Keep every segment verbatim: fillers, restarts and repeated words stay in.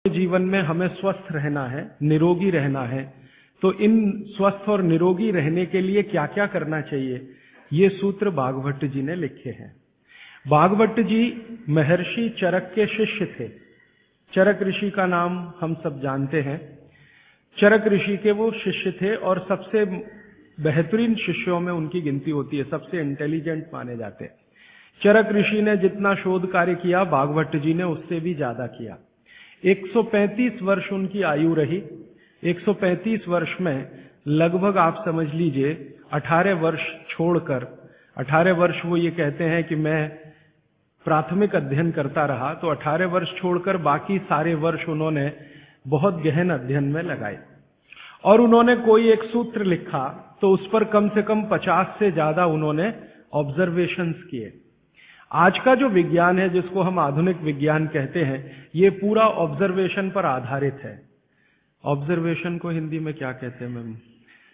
जीवन में हमें स्वस्थ रहना है, निरोगी रहना है, तो इन स्वस्थ और निरोगी रहने के लिए क्या क्या करना चाहिए, ये सूत्र भागवत जी ने लिखे हैं। भागवत जी महर्षि चरक के शिष्य थे। चरक ऋषि का नाम हम सब जानते हैं। चरक ऋषि के वो शिष्य थे और सबसे बेहतरीन शिष्यों में उनकी गिनती होती है, सबसे इंटेलिजेंट माने जाते हैं। चरक ऋषि ने जितना शोध कार्य किया, भागवत जी ने उससे भी ज्यादा किया। एक सौ पैंतीस वर्ष उनकी आयु रही। एक सौ पैंतीस वर्ष में लगभग आप समझ लीजिए अठारह वर्ष छोड़कर, अठारह वर्ष वो ये कहते हैं कि मैं प्राथमिक अध्ययन करता रहा, तो अठारह वर्ष छोड़कर बाकी सारे वर्ष उन्होंने बहुत गहन अध्ययन में लगाए। और उन्होंने कोई एक सूत्र लिखा तो उस पर कम से कम पचास से ज्यादा उन्होंने ऑब्जर्वेशंस किए। आज का जो विज्ञान है, जिसको हम आधुनिक विज्ञान कहते हैं, ये पूरा ऑब्जर्वेशन पर आधारित है। ऑब्जर्वेशन को हिंदी में क्या कहते हैं मैम?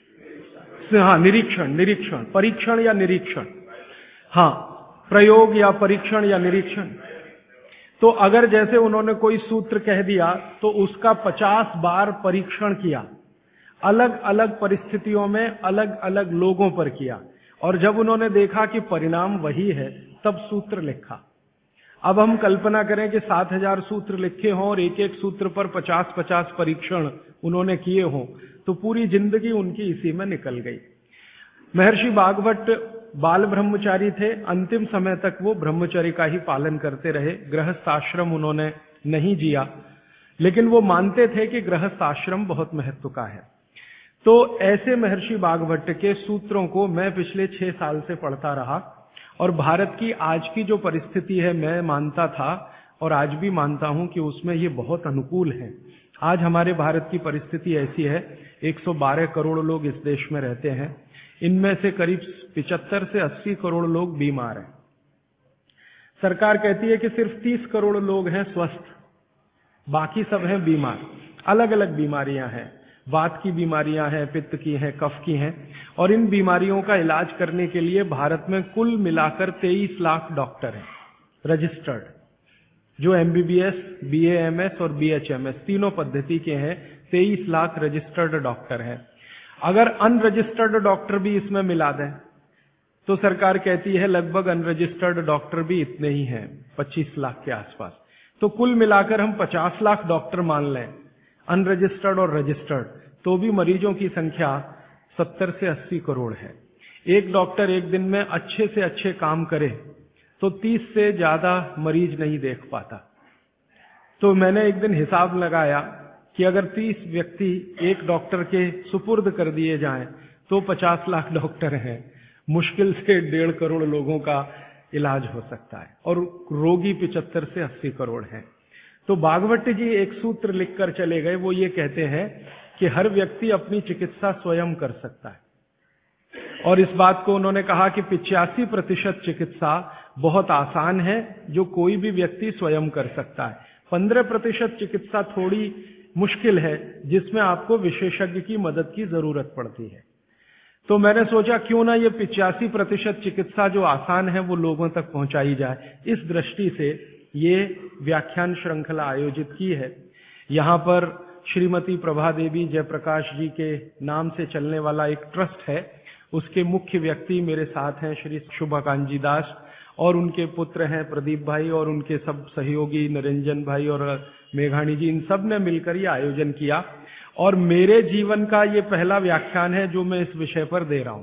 हाँ, निरीक्षण, निरीक्षण, परीक्षण या निरीक्षण। हाँ, प्रयोग या परीक्षण या निरीक्षण। तो अगर जैसे उन्होंने कोई सूत्र कह दिया तो उसका पचास बार परीक्षण किया, अलग अलग परिस्थितियों में अलग अलग लोगों पर किया, और जब उन्होंने देखा कि परिणाम वही है, तब सूत्र लिखा। अब हम कल्पना करें कि सात हजार सूत्र लिखे हों और एक एक सूत्र पर पचास पचास परीक्षण उन्होंने किए हों, तो पूरी जिंदगी उनकी इसी में निकल गई। महर्षि भागवत बाल ब्रह्मचारी थे। अंतिम समय तक वो ब्रह्मचर्य का ही पालन करते रहे। गृहस्थ आश्रम उन्होंने नहीं जिया, लेकिन वो मानते थे कि गृहस्थ आश्रम बहुत महत्व का है। तो ऐसे महर्षि भागवत के सूत्रों को मैं पिछले छह साल से पढ़ता रहा, और भारत की आज की जो परिस्थिति है, मैं मानता था और आज भी मानता हूं कि उसमें ये बहुत अनुकूल है। आज हमारे भारत की परिस्थिति ऐसी है, एक सौ बारह करोड़ लोग इस देश में रहते हैं। इनमें से करीब पचहत्तर से अस्सी करोड़ लोग बीमार हैं। सरकार कहती है कि सिर्फ तीस करोड़ लोग हैं स्वस्थ, बाकी सब हैं बीमार। अलग अलग बीमारियां हैं, वात की बीमारियां हैं, पित्त की हैं, कफ की हैं, और इन बीमारियों का इलाज करने के लिए भारत में कुल मिलाकर तेईस लाख डॉक्टर हैं रजिस्टर्ड, जो एमबीबीएस, बीएएमएस और बीएचएमएस तीनों पद्धति के हैं। तेईस लाख रजिस्टर्ड डॉक्टर हैं। अगर अनरजिस्टर्ड डॉक्टर भी इसमें मिला दें तो सरकार कहती है लगभग अनरजिस्टर्ड डॉक्टर भी इतने ही हैं, पच्चीस लाख के आसपास। तो कुल मिलाकर हम पचास लाख डॉक्टर मान लें, अनरजिस्टर्ड और रजिस्टर्ड, तो भी मरीजों की संख्या सत्तर से अस्सी करोड़ है। एक डॉक्टर एक दिन में अच्छे से अच्छे काम करे तो तीस से ज्यादा मरीज नहीं देख पाता। तो मैंने एक दिन हिसाब लगाया कि अगर तीस व्यक्ति एक डॉक्टर के सुपुर्द कर दिए जाएं तो पचास लाख डॉक्टर हैं। मुश्किल से डेढ़ करोड़ लोगों का इलाज हो सकता है, और रोगी पिचहत्तर से अस्सी करोड़ हैं। तो भागवत जी एक सूत्र लिखकर चले गए। वो ये कहते हैं कि हर व्यक्ति अपनी चिकित्सा स्वयं कर सकता है, और इस बात को उन्होंने कहा कि पिचासी प्रतिशत चिकित्सा बहुत आसान है, जो कोई भी व्यक्ति स्वयं कर सकता है। पंद्रह प्रतिशत चिकित्सा थोड़ी मुश्किल है, जिसमें आपको विशेषज्ञ की मदद की जरूरत पड़ती है। तो मैंने सोचा क्यों ना ये पिचासी प्रतिशत चिकित्सा जो आसान है वो लोगों तक पहुंचाई जाए। इस दृष्टि से ये व्याख्यान श्रृंखला आयोजित की है। यहाँ पर श्रीमती प्रभा देवी जयप्रकाश जी के नाम से चलने वाला एक ट्रस्ट है। उसके मुख्य व्यक्ति मेरे साथ हैं श्री शुभाकांत जी दास, और उनके पुत्र हैं प्रदीप भाई, और उनके सब सहयोगी निरंजन भाई और मेघाणी जी। इन सब ने मिलकर ये आयोजन किया, और मेरे जीवन का ये पहला व्याख्यान है जो मैं इस विषय पर दे रहा हूं।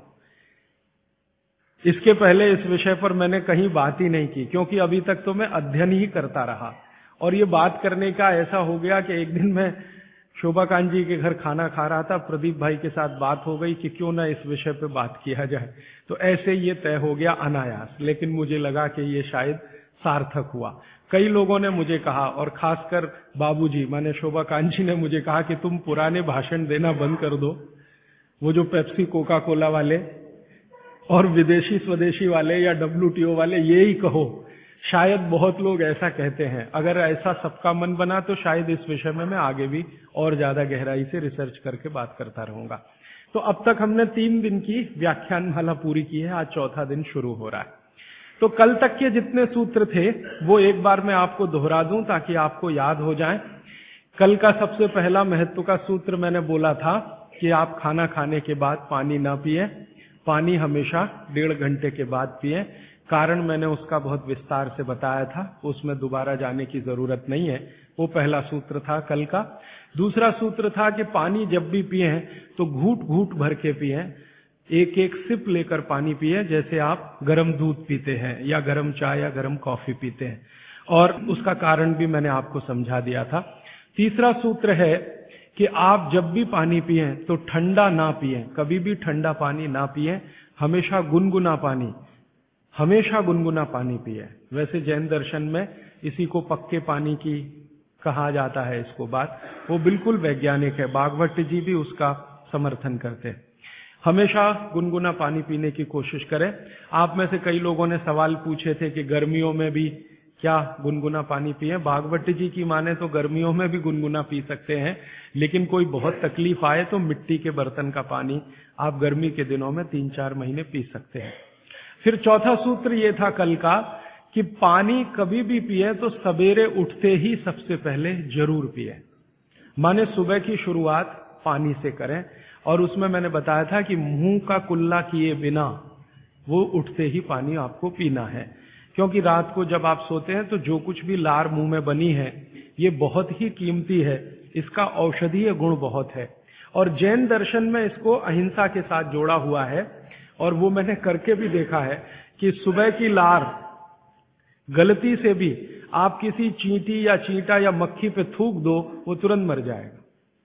इसके पहले इस विषय पर मैंने कहीं बात ही नहीं की, क्योंकि अभी तक तो मैं अध्ययन ही करता रहा। और ये बात करने का ऐसा हो गया कि एक दिन मैं शोभाकांत जी के घर खाना खा रहा था, प्रदीप भाई के साथ बात हो गई कि क्यों ना इस विषय पे बात किया जाए। तो ऐसे ये तय हो गया अनायास, लेकिन मुझे लगा कि ये शायद सार्थक हुआ। कई लोगों ने मुझे कहा, और खासकर बाबूजी माने शोभाकांत जी ने मुझे कहा कि तुम पुराने भाषण देना बंद कर दो, वो जो पेप्सी कोका कोला वाले और विदेशी स्वदेशी वाले या डब्ल्यूटीओ वाले, ये ही कहो। शायद बहुत लोग ऐसा कहते हैं। अगर ऐसा सबका मन बना तो शायद इस विषय में मैं आगे भी और ज्यादा गहराई से रिसर्च करके बात करता रहूंगा। तो अब तक हमने तीन दिन की व्याख्यान माला पूरी की है, आज चौथा दिन शुरू हो रहा है। तो कल तक के जितने सूत्र थे वो एक बार मैं आपको दोहरा दूं ताकि आपको याद हो जाए। कल का सबसे पहला महत्व का सूत्र मैंने बोला था कि आप खाना खाने के बाद पानी ना पिए, पानी हमेशा डेढ़ घंटे के बाद पिए। कारण मैंने उसका बहुत विस्तार से बताया था, उसमें दोबारा जाने की जरूरत नहीं है। वो पहला सूत्र था कल का। दूसरा सूत्र था कि पानी जब भी पिए तो घूट घूट भर के पिए, एक एक सिप लेकर पानी पिए, जैसे आप गर्म दूध पीते हैं या गर्म चाय या गर्म कॉफी पीते हैं। और उसका कारण भी मैंने आपको समझा दिया था। तीसरा सूत्र है कि आप जब भी पानी पिए तो ठंडा ना पिए, कभी भी ठंडा पानी ना पिए, हमेशा गुनगुना पानी, हमेशा गुनगुना पानी पिए। वैसे जैन दर्शन में इसी को पक्के पानी की कहा जाता है, इसको बात वो बिल्कुल वैज्ञानिक है। भागवत जी भी उसका समर्थन करते हैं। हमेशा गुनगुना पानी पीने की कोशिश करें। आप में से कई लोगों ने सवाल पूछे थे कि गर्मियों में भी क्या गुनगुना पानी पिए। भागवत जी की माने तो गर्मियों में भी गुनगुना पी सकते हैं, लेकिन कोई बहुत तकलीफ आए तो मिट्टी के बर्तन का पानी आप गर्मी के दिनों में तीन चार महीने पी सकते हैं। फिर चौथा सूत्र ये था कल का कि पानी कभी भी पिए तो सवेरे उठते ही सबसे पहले जरूर पिए, माने सुबह की शुरुआत पानी से करें। और उसमें मैंने बताया था कि मुंह का कुल्ला किए बिना वो उठते ही पानी आपको पीना है, क्योंकि रात को जब आप सोते हैं तो जो कुछ भी लार मुंह में बनी है ये बहुत ही कीमती है, इसका औषधीय गुण बहुत है। और जैन दर्शन में इसको अहिंसा के साथ जोड़ा हुआ है, और वो मैंने करके भी देखा है कि सुबह की लार गलती से भी आप किसी चींटी या चींटा या मक्खी पे थूक दो, वो तुरंत मर जाएगा।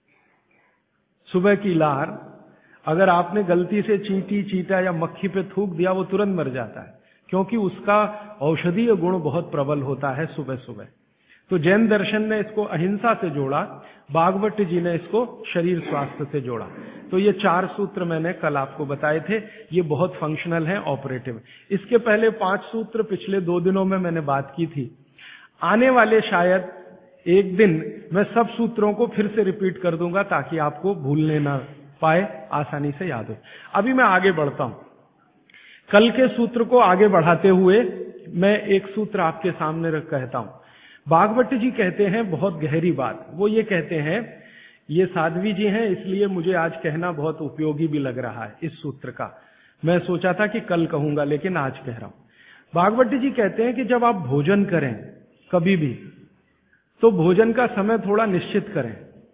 सुबह की लार अगर आपने गलती से चींटी चींटा या मक्खी पे थूक दिया, वो तुरंत मर जाता है, क्योंकि उसका औषधीय गुण बहुत प्रबल होता है सुबह सुबह। तो जैन दर्शन ने इसको अहिंसा से जोड़ा, भागवत जी ने इसको शरीर स्वास्थ्य से जोड़ा। तो ये चार सूत्र मैंने कल आपको बताए थे, ये बहुत फंक्शनल है, ऑपरेटिव। इसके पहले पांच सूत्र पिछले दो दिनों में मैंने बात की थी। आने वाले शायद एक दिन मैं सब सूत्रों को फिर से रिपीट कर दूंगा ताकि आपको भूलने ना पाए, आसानी से याद हो। अभी मैं आगे बढ़ता हूं। कल के सूत्र को आगे बढ़ाते हुए मैं एक सूत्र आपके सामने रख कहता हूं। भागवत जी कहते हैं बहुत गहरी बात। वो ये कहते हैं, ये साध्वी जी हैं इसलिए मुझे आज कहना बहुत उपयोगी भी लग रहा है इस सूत्र का। मैं सोचा था कि कल कहूंगा, लेकिन आज कह रहा हूं। भागवत जी कहते हैं कि जब आप भोजन करें कभी भी, तो भोजन का समय थोड़ा निश्चित करें,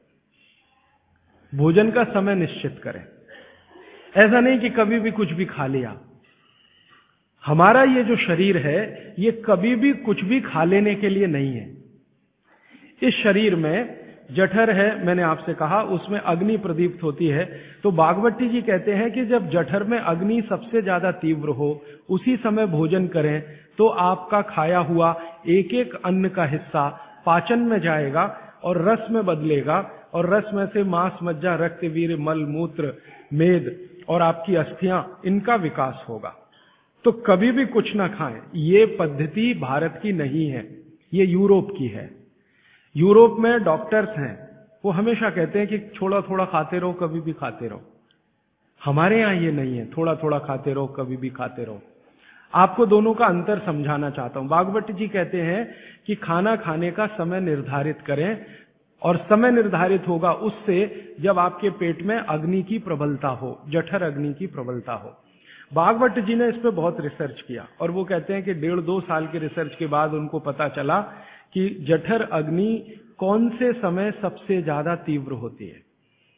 भोजन का समय निश्चित करें। ऐसा नहीं कि कभी भी कुछ भी खा लिया। हमारा ये जो शरीर है ये कभी भी कुछ भी खा लेने के लिए नहीं है। इस शरीर में जठर है, मैंने आपसे कहा, उसमें अग्नि प्रदीप्त होती है। तो भागवती जी कहते हैं कि जब जठर में अग्नि सबसे ज्यादा तीव्र हो, उसी समय भोजन करें, तो आपका खाया हुआ एक एक अन्न का हिस्सा पाचन में जाएगा और रस में बदलेगा, और रस में से मांस, मज्जा, रक्त, वीर, मल, मूत्र, मेद और आपकी अस्थियां, इनका विकास होगा। तो कभी भी कुछ ना खाएं। ये पद्धति भारत की नहीं है, ये यूरोप की है। यूरोप में डॉक्टर्स हैं, वो हमेशा कहते हैं कि थोड़ा थोड़ा खाते रहो, कभी भी खाते रहो। हमारे यहां ये नहीं है, थोड़ा थोड़ा खाते रहो, कभी भी खाते रहो। आपको दोनों का अंतर समझाना चाहता हूं। भागवत जी कहते हैं कि खाना खाने का समय निर्धारित करें, और समय निर्धारित होगा उससे जब आपके पेट में अग्नि की प्रबलता हो, जठर अग्नि की प्रबलता हो। भागवत जी ने इस पे बहुत रिसर्च किया, और वो कहते हैं कि डेढ़ दो साल के रिसर्च के बाद उनको पता चला कि जठर अग्नि कौन से समय सबसे ज्यादा तीव्र होती है।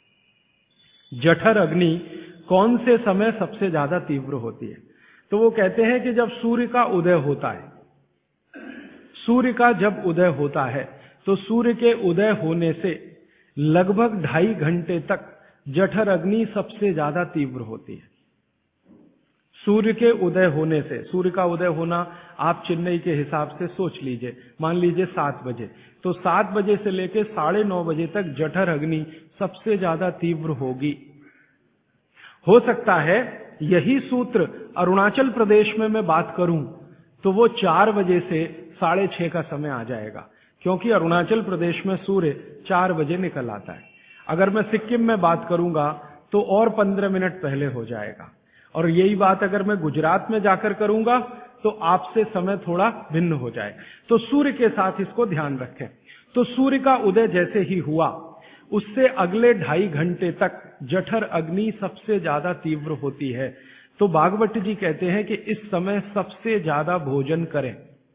जठर अग्नि कौन से समय सबसे ज्यादा तीव्र होती है? तो वो कहते हैं कि जब सूर्य का उदय होता है, सूर्य का जब उदय होता है तो सूर्य के उदय होने से लगभग ढाई घंटे तक जठर अग्नि सबसे ज्यादा तीव्र होती है। सूर्य के उदय होने से, सूर्य का उदय होना आप चेन्नई के हिसाब से सोच लीजिए, मान लीजिए सात बजे, तो सात बजे से लेकर साढ़े नौ बजे तक जठर अग्नि सबसे ज्यादा तीव्र होगी। हो सकता है यही सूत्र अरुणाचल प्रदेश में मैं बात करूं तो वो चार बजे से साढ़े छह का समय आ जाएगा, क्योंकि अरुणाचल प्रदेश में सूर्य चार बजे निकल आता है। अगर मैं सिक्किम में बात करूंगा तो और पंद्रह मिनट पहले हो जाएगा, और यही बात अगर मैं गुजरात में जाकर करूंगा तो आपसे समय थोड़ा भिन्न हो जाए। तो सूर्य के साथ इसको ध्यान रखें। तो सूर्य का उदय जैसे ही हुआ, उससे अगले ढाई घंटे तक जठर अग्नि सबसे ज्यादा तीव्र होती है। तो भागवत जी कहते हैं कि इस समय सबसे ज्यादा भोजन करें,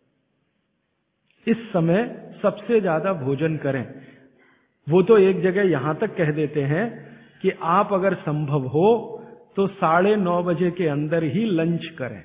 इस समय सबसे ज्यादा भोजन करें। वो तो एक जगह यहां तक कह देते हैं कि आप अगर संभव हो तो साढ़े नौ बजे के अंदर ही लंच करें,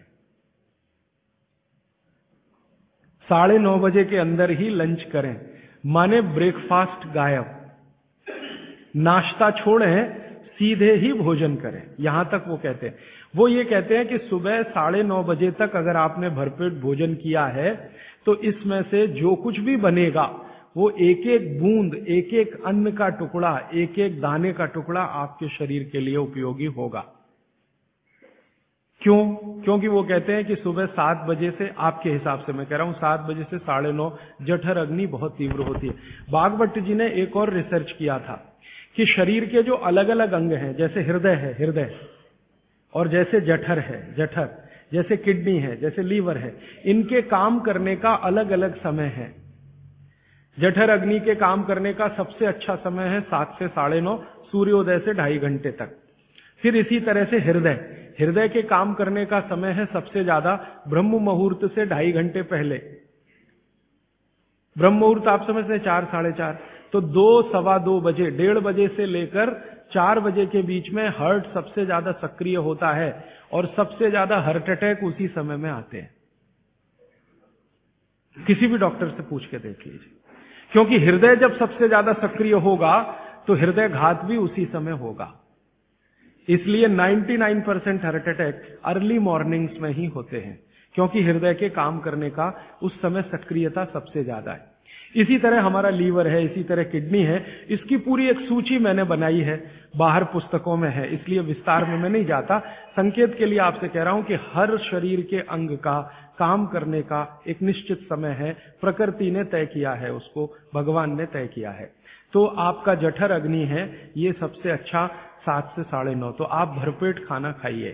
साढ़े नौ बजे के अंदर ही लंच करें, माने ब्रेकफास्ट गायब, नाश्ता छोड़ें, सीधे ही भोजन करें। यहां तक वो कहते हैं। वो ये कहते हैं कि सुबह साढ़े नौ बजे तक अगर आपने भरपेट भोजन किया है तो इसमें से जो कुछ भी बनेगा वो एक एक बूंद, एक एक अन्न का टुकड़ा, एक एक दाने का टुकड़ा आपके शरीर के लिए उपयोगी होगा। क्यों? क्योंकि वो कहते हैं कि सुबह सात बजे से, आपके हिसाब से मैं कह रहा हूं, सात बजे से साढ़े नौ जठर अग्नि बहुत तीव्र होती है। भागवत जी ने एक और रिसर्च किया था कि शरीर के जो अलग अलग अंग हैं, जैसे हृदय है, हृदय, और जैसे जठर है, जठर, जैसे किडनी है, जैसे लीवर है, इनके काम करने का अलग अलग समय है। जठर अग्नि के काम करने का सबसे अच्छा समय है सात से साढ़े नौ, सूर्योदय से ढाई घंटे तक। फिर इसी तरह से हृदय, हृदय के काम करने का समय है सबसे ज्यादा ब्रह्म मुहूर्त से ढाई घंटे पहले। ब्रह्म मुहूर्त आप समझते हैं चार साढ़े चार, तो दो सवा दो बजे, डेढ़ बजे से लेकर चार बजे के बीच में हार्ट सबसे ज्यादा सक्रिय होता है और सबसे ज्यादा हार्ट अटैक उसी समय में आते हैं। किसी भी डॉक्टर से पूछ के देख लीजिए, क्योंकि हृदय जब सबसे ज्यादा सक्रिय होगा तो हृदय घात भी उसी समय होगा। इसलिए निन्यानवे percent heart attack early mornings में ही होते हैं, क्योंकि हृदय के काम करने का उस समय सक्रियता सबसे ज्यादा है। इसी तरह हमारा लीवर है, इसी तरह किडनी है। इसकी पूरी एक सूची मैंने बनाई है, बाहर पुस्तकों में है, इसलिए विस्तार में मैं नहीं जाता। संकेत के लिए आपसे कह रहा हूं कि हर शरीर के अंग का काम करने का एक निश्चित समय है, प्रकृति ने तय किया है, उसको भगवान ने तय किया है। तो आपका जठर अग्नि है, ये सबसे अच्छा सात से साढ़े नौ। तो आप भरपेट खाना खाइए,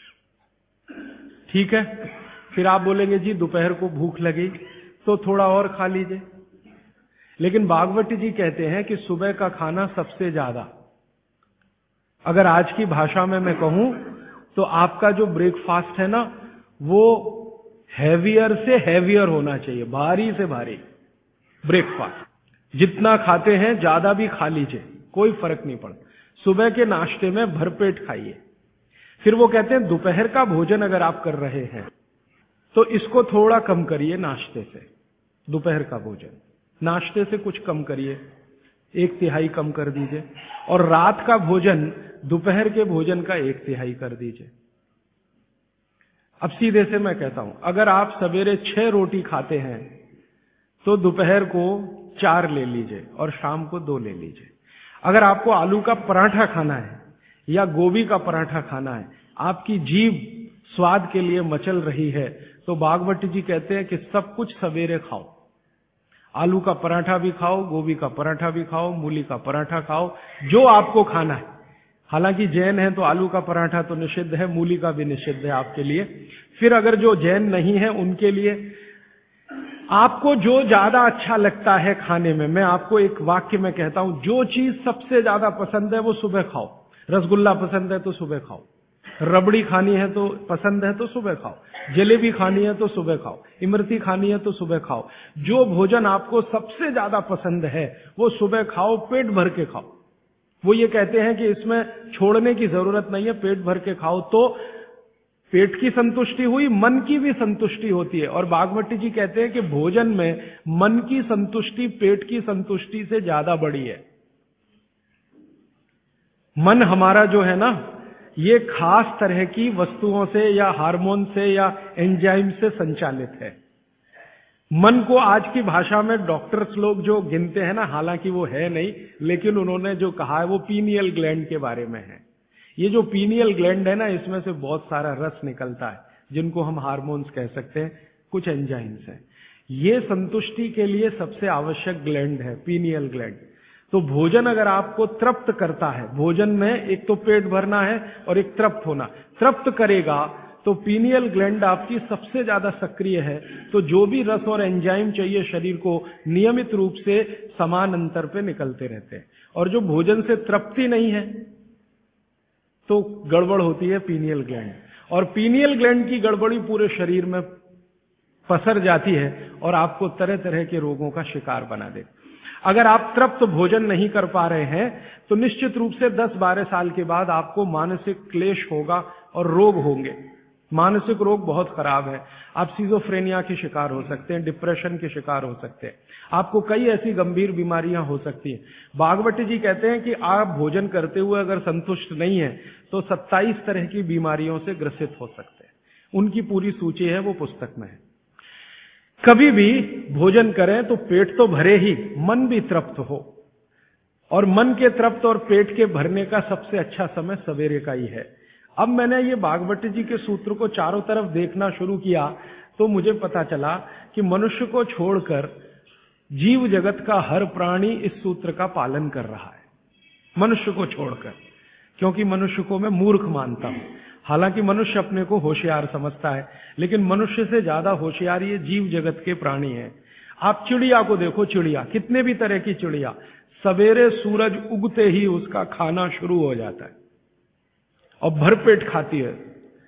ठीक है। फिर आप बोलेंगे जी दोपहर को भूख लगी तो थोड़ा और खा लीजिए, लेकिन भागवत जी कहते हैं कि सुबह का खाना सबसे ज्यादा, अगर आज की भाषा में मैं कहूं तो आपका जो ब्रेकफास्ट है ना, वो हैवियर से हैवियर होना चाहिए, भारी से भारी ब्रेकफास्ट। जितना खाते हैं ज्यादा भी खा लीजिए, कोई फर्क नहीं पड़ता। सुबह के नाश्ते में भरपेट खाइए। फिर वो कहते हैं दोपहर का भोजन अगर आप कर रहे हैं तो इसको थोड़ा कम करिए, नाश्ते से, दोपहर का भोजन नाश्ते से कुछ कम करिए, एक तिहाई कम कर दीजिए, और रात का भोजन दोपहर के भोजन का एक तिहाई कर दीजिए। अब सीधे से मैं कहता हूं, अगर आप सवेरे छह रोटी खाते हैं तो दोपहर को चार ले लीजिए और शाम को दो ले लीजिए। अगर आपको आलू का पराठा खाना है या गोभी का पराठा खाना है, आपकी जीभ स्वाद के लिए मचल रही है, तो भागवत जी कहते हैं कि सब कुछ सवेरे खाओ। आलू का पराठा भी खाओ, गोभी का पराठा भी खाओ, मूली का पराठा खाओ, जो आपको खाना है। हालांकि जैन है तो आलू का पराठा तो निषिद्ध है, मूली का भी निषिद्ध है आपके लिए। फिर अगर जो जैन नहीं है उनके लिए आपको जो ज्यादा अच्छा लगता है खाने में, मैं आपको एक वाक्य में कहता हूं, जो चीज सबसे ज्यादा पसंद है वो सुबह खाओ। रसगुल्ला पसंद है तो सुबह खाओ, रबड़ी खानी है तो पसंद है तो सुबह खाओ, जलेबी खानी है तो सुबह खाओ, इमरती खानी है तो सुबह खाओ। जो भोजन आपको सबसे ज्यादा पसंद है वो सुबह खाओ, पेट भर के खाओ। वो ये कहते हैं कि इसमें छोड़ने की जरूरत नहीं है, पेट भर के खाओ तो पेट की संतुष्टि हुई, मन की भी संतुष्टि होती है। और भागवत जी कहते हैं कि भोजन में मन की संतुष्टि पेट की संतुष्टि से ज्यादा बड़ी है। मन हमारा जो है ना, ये खास तरह की वस्तुओं से या हार्मोन से या एंजाइम से संचालित है। मन को आज की भाषा में डॉक्टर्स लोग जो गिनते हैं ना, हालांकि वो है नहीं, लेकिन उन्होंने जो कहा है वो पीनियल ग्लैंड के बारे में है। ये जो पीनियल ग्लैंड है ना, इसमें से बहुत सारा रस निकलता है, जिनको हम हार्मोन्स कह सकते हैं, कुछ एंजाइम्स हैं। ये संतुष्टि के लिए सबसे आवश्यक ग्लैंड है, पीनियल ग्लैंड। तो भोजन अगर आपको तृप्त करता है, भोजन में एक तो पेट भरना है और एक तृप्त होना, तृप्त करेगा तो पीनियल ग्लैंड आपकी सबसे ज्यादा सक्रिय है, तो जो भी रस और एंजाइम चाहिए शरीर को नियमित रूप से समान अंतर पे निकलते रहते हैं। और जो भोजन से तृप्ति नहीं है तो गड़बड़ होती है पीनियल ग्लैंड, और पीनियल ग्लैंड की गड़बड़ी पूरे शरीर में पसर जाती है और आपको तरह तरह के रोगों का शिकार बना दे। अगर आप तृप्त भोजन नहीं कर पा रहे हैं तो निश्चित रूप से दस बारह साल के बाद आपको मानसिक क्लेश होगा और रोग होंगे। मानसिक रोग बहुत खराब है, आप सिजोफ्रेनिया के शिकार हो सकते हैं, डिप्रेशन के शिकार हो सकते हैं, आपको कई ऐसी गंभीर बीमारियां हो सकती हैं। भागवत जी कहते हैं कि आप भोजन करते हुए अगर संतुष्ट नहीं है तो सत्ताईस तरह की बीमारियों से ग्रसित हो सकते हैं। उनकी पूरी सूची है, वो पुस्तक में है। कभी भी भोजन करें तो पेट तो भरे ही, मन भी तृप्त हो, और मन के तृप्त और पेट के भरने का सबसे अच्छा समय सवेरे का ही है। अब मैंने ये भागवत जी के सूत्र को चारों तरफ देखना शुरू किया तो मुझे पता चला कि मनुष्य को छोड़कर जीव जगत का हर प्राणी इस सूत्र का पालन कर रहा है, मनुष्य को छोड़कर, क्योंकि मनुष्य को मैं मूर्ख मानता हूं। हालांकि मनुष्य अपने को होशियार समझता है, लेकिन मनुष्य से ज्यादा होशियार ये जीव जगत के प्राणी हैं। आप चिड़िया को देखो, चिड़िया, कितने भी तरह की चिड़िया, सवेरे सूरज उगते ही उसका खाना शुरू हो जाता है और भरपेट खाती है।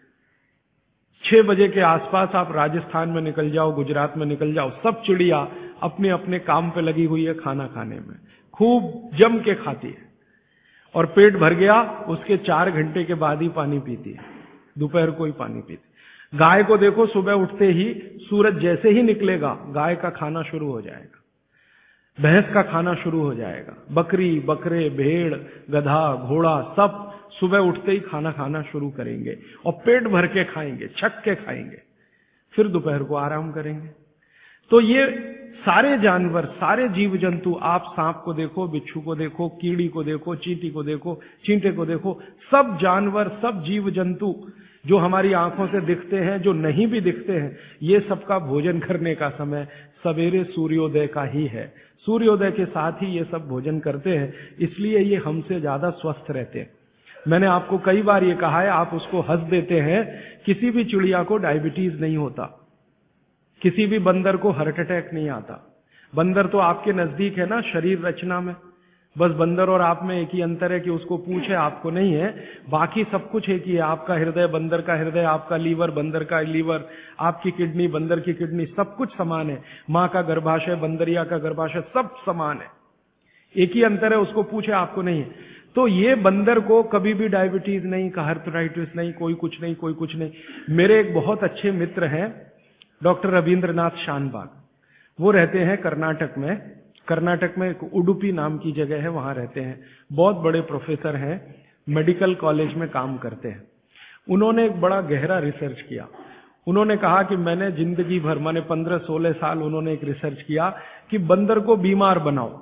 छह बजे के आसपास आप राजस्थान में निकल जाओ, गुजरात में निकल जाओ, सब चिड़िया अपने अपने काम पे लगी हुई है, खाना खाने में खूब जम के खाती है, और पेट भर गया उसके चार घंटे के बाद ही पानी पीती है, दोपहर को ही पानी पीती। गाय को देखो, सुबह उठते ही सूरज जैसे ही निकलेगा गाय का खाना शुरू हो जाएगा, भैंस का खाना शुरू हो जाएगा, बकरी, बकरे, भेड़, गधा, घोड़ा सब सुबह उठते ही खाना खाना शुरू करेंगे और पेट भर के खाएंगे, छक के खाएंगे, फिर दोपहर को आराम करेंगे। तो ये सारे जानवर, सारे जीव जंतु, आप सांप को देखो, बिच्छू को देखो, कीड़ी को देखो, चींटी को देखो, चींटे को देखो, सब जानवर, सब जीव जंतु जो हमारी आंखों से दिखते हैं, जो नहीं भी दिखते हैं, ये सबका भोजन करने का समय सवेरे सूर्योदय का ही है। सूर्योदय के साथ ही ये सब भोजन करते हैं, इसलिए ये हमसे ज्यादा स्वस्थ रहते हैं। मैंने आपको कई बार ये कहा है, आप उसको हंस देते हैं, किसी भी चिड़िया को डायबिटीज नहीं होता, किसी भी बंदर को हार्ट अटैक नहीं आता। बंदर तो आपके नजदीक है ना शरीर रचना में, बस बंदर और आप में एक ही अंतर है कि उसको पूंछ है, आपको नहीं है, बाकी सब कुछ एक ही है। आपका हृदय बंदर का हृदय, आपका लीवर बंदर का लीवर, आपकी किडनी बंदर की किडनी, सब कुछ समान है। माँ का गर्भाशय, बंदरिया का गर्भाशय, सब समान है, एक ही अंतर है, उसको पूछे, आपको नहीं है। तो ये बंदर को कभी भी डायबिटीज नहीं, आर्थराइटिस नहीं, कोई कुछ नहीं, कोई कुछ नहीं। मेरे एक बहुत अच्छे मित्र हैं डॉक्टर रविंद्रनाथ शानबाग, वो रहते हैं कर्नाटक में। कर्नाटक में एक उडुपी नाम की जगह है, वहां रहते हैं, बहुत बड़े प्रोफेसर हैं, मेडिकल कॉलेज में काम करते हैं। उन्होंने एक बड़ा गहरा रिसर्च किया। उन्होंने कहा कि मैंने जिंदगी भर, माने पंद्रह सोलह साल उन्होंने एक रिसर्च किया कि बंदर को बीमार बनाओ,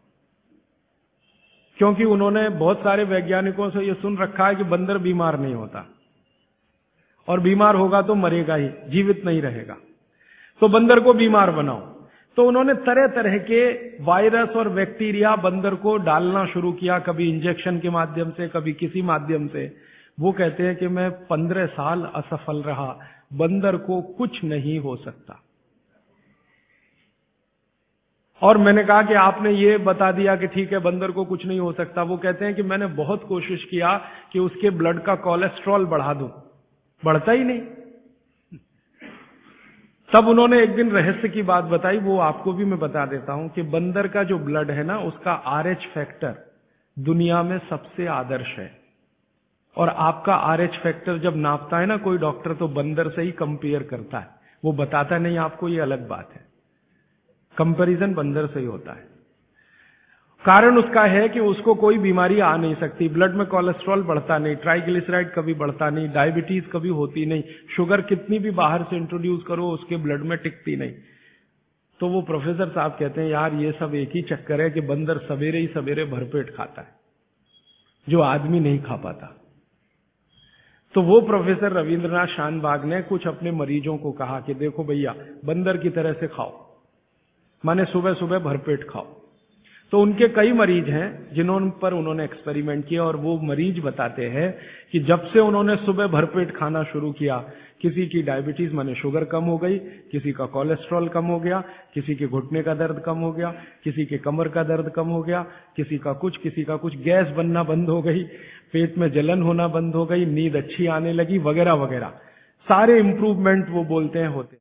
क्योंकि उन्होंने बहुत सारे वैज्ञानिकों से यह सुन रखा है कि बंदर बीमार नहीं होता, और बीमार होगा तो मरेगा ही, जीवित नहीं रहेगा, तो बंदर को बीमार बनाओ। तो उन्होंने तरह तरह के वायरस और बैक्टीरिया बंदर को डालना शुरू किया, कभी इंजेक्शन के माध्यम से, कभी किसी माध्यम से। वो कहते हैं कि मैं पंद्रह साल असफल रहा, बंदर को कुछ नहीं हो सकता। और मैंने कहा कि आपने ये बता दिया कि ठीक है बंदर को कुछ नहीं हो सकता। वो कहते हैं कि मैंने बहुत कोशिश किया कि उसके ब्लड का कोलेस्ट्रॉल बढ़ा दूं, बढ़ता ही नहीं। तब उन्होंने एक दिन रहस्य की बात बताई, वो आपको भी मैं बता देता हूं कि बंदर का जो ब्लड है ना, उसका आरएच फैक्टर दुनिया में सबसे आदर्श है। और आपका आरएच फैक्टर जब नापता है ना कोई डॉक्टर, तो बंदर से ही कंपेयर करता है, वो बताता नहीं आपको, ये अलग बात है, कंपैरिजन बंदर से ही होता है। कारण उसका है कि उसको कोई बीमारी आ नहीं सकती, ब्लड में कोलेस्ट्रॉल बढ़ता नहीं, ट्राइग्लिसराइड कभी बढ़ता नहीं, डायबिटीज कभी होती नहीं, शुगर कितनी भी बाहर से इंट्रोड्यूस करो उसके ब्लड में टिकती नहीं। तो वो प्रोफेसर साहब कहते हैं यार ये सब एक ही चक्कर है कि बंदर सवेरे ही सवेरे भरपेट खाता है, जो आदमी नहीं खा पाता। तो वो प्रोफेसर रविंद्रनाथ शानबाग ने कुछ अपने मरीजों को कहा कि देखो भैया, बंदर की तरह से खाओ, माने सुबह सुबह भरपेट खाओ। तो उनके कई मरीज हैं जिन्होंने पर उन्होंने एक्सपेरिमेंट किया, और वो मरीज बताते हैं कि जब से उन्होंने सुबह भरपेट खाना शुरू किया, किसी की डायबिटीज माने शुगर कम हो गई, किसी का कोलेस्ट्रॉल कम हो गया, किसी के घुटने का दर्द कम हो गया, किसी के कमर का दर्द कम हो गया, किसी का कुछ किसी का कुछ, गैस बनना बंद हो गई, पेट में जलन होना बंद हो गई, नींद अच्छी आने लगी, वगैरह वगैरह। सारे इंप्रूवमेंट वो बोलते हैं होते।